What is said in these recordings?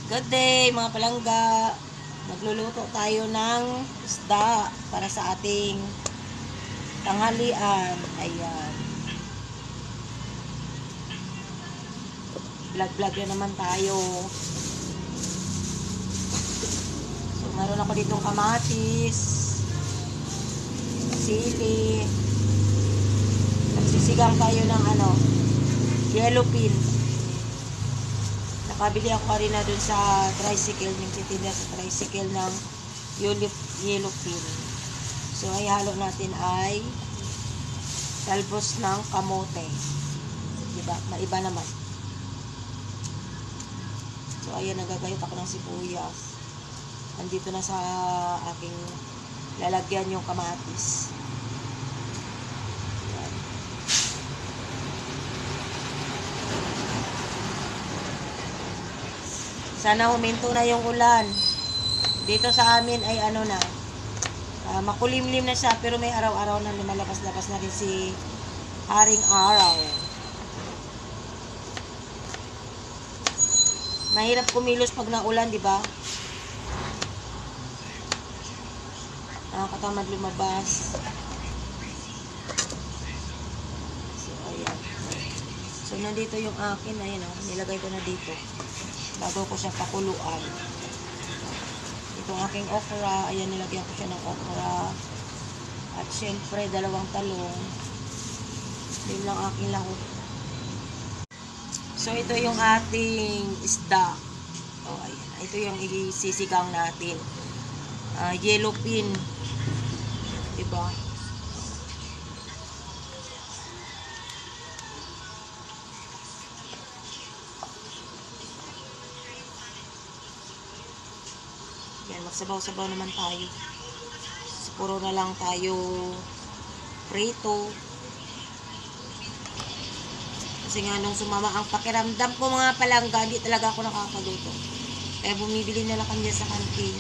Good day mga palangga. Magluluto tayo ng isda para sa ating tanghalian. Ayan. Vlog na naman tayo. So meron ako ditong kamatis, sili. Nagsisigang tayo ng yellow pin. Nakabili ako rin na dun sa tricycle, yung titinda sa tricycle ng yellow pin. So ay halo natin ay talbos ng kamote. Diba? Maiba naman. So ayan, nagagayot ako ng sibuyas. Andito na sa aking lalagyan yung kamatis. Ayan. Sana huminto na yung ulan. Dito sa amin ay makulimlim na siya, pero may araw-araw na lumalabas-labas na rin si Haring Araw. Mahirap kumilos pag naulan, di ba? Nakakatamad lumabas. So, ayan. So, nandito yung akin. Ayan, nilagay ko na dito. Bago ko siya pakuluan. Itong aking okra. Ayan, nilagyan ko siya ng okra. At syempre, 2 talong. Yun lang aking lahok. So, ito yung ating isda. O, ayan. Ito yung isisigang natin. Yellow pin. Diba? Yan, magsabaw-sabaw naman tayo. Puro na lang tayo prito. Kasi nga nung sumama ang pakiramdam ko mga palangga, hindi talaga ako nakakaluto. Kaya bumibili na lang kanya sa kantin.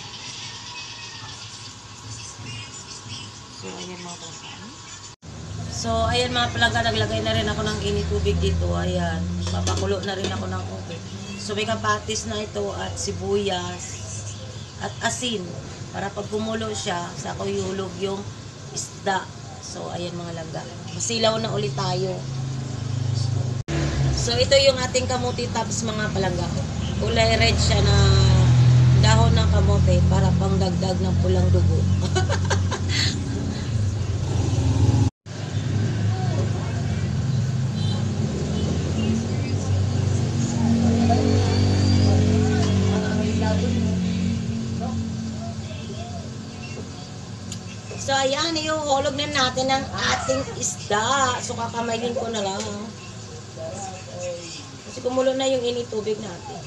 So, ayan mga palangga. So, ayan mga palangga, naglagay na rin ako ng init tubig dito. Ayan, papakulo na rin ako ng tubig. So, may kapatis na ito at sibuyas at asin. Para pag kumulo siya, sa ako ihulog yung isda. So, ayan mga langga. Masilaw na ulit tayo. So, ito yung ating kamuti tops mga palangga. Kulay red siya na dahon ng kamote para pangdagdag ng pulang dugo. So, ayan, iuhulog na natin ang ating isda. So, kakamayin ko na lang. Kasi kumulo na yung init tubig natin.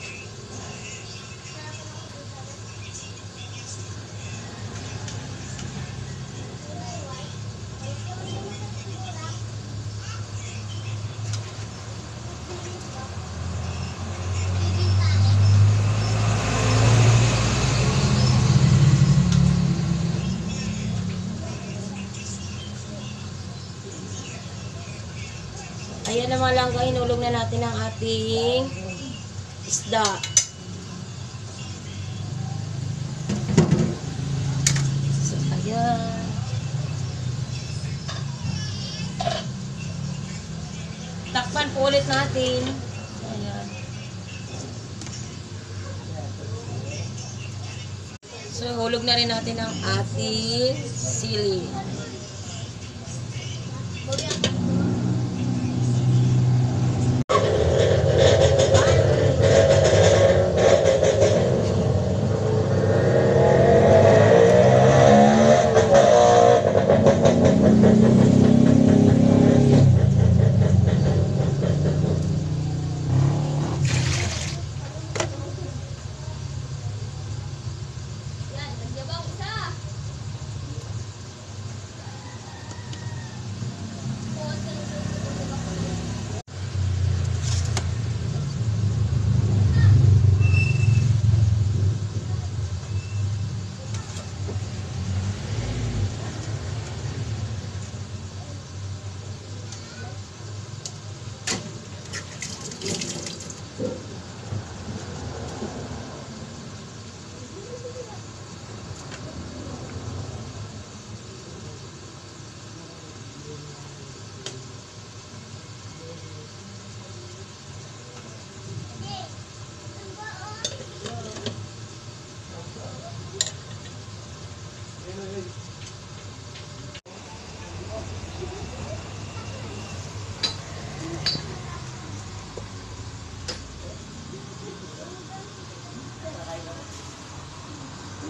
Ayan naman lang, hinulog na natin ang ating isda. So, ayan. Takpan po ulit natin. Ayan. So, hulog na rin natin ang ating sili.